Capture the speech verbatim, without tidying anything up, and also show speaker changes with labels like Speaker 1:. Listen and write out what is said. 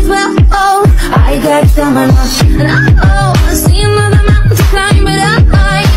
Speaker 1: well. Oh, I got someone else, and I oh, I see another mountain to climb, but I